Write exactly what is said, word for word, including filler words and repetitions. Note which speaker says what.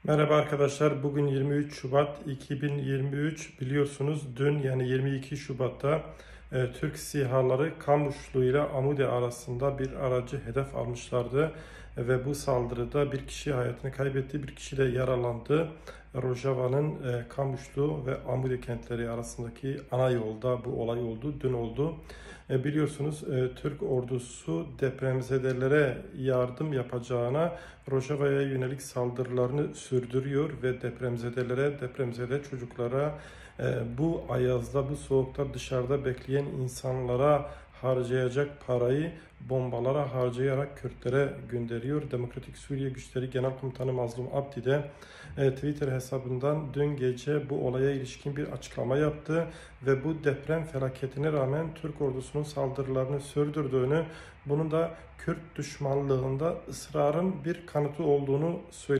Speaker 1: Merhaba arkadaşlar. Bugün yirmi üç Şubat iki bin yirmi üç. Biliyorsunuz dün yani yirmi iki Şubat'ta e, Türk SİHA'ları Kamuşlu ile Amude arasında bir aracı hedef almışlardı. E, ve bu saldırıda bir kişi hayatını kaybetti, bir kişi de yaralandı. Rojava'nın e, Kamuşlu ve Amude kentleri arasındaki ana yolda bu olay oldu, dün oldu. E, biliyorsunuz e, Türk ordusu depremzedelere yardım yapacağına Rojava'ya yönelik saldırılarını sürdürüyor ve depremzedelere, depremzede çocuklara, e, bu ayazda, bu soğukta dışarıda bekleyen insanlara harcayacak parayı bombalara harcayarak Kürtlere gönderiyor. Demokratik Suriye Güçleri Genel Komutanı Mazlum Abdi de e, Twitter hesabından dün gece bu olaya ilişkin bir açıklama yaptı ve bu deprem felaketine rağmen Türk ordusunun saldırılarını sürdürdüğünü, bunun da Kürt düşmanlığında ısrarın bir kanıtı olduğunu söyledi.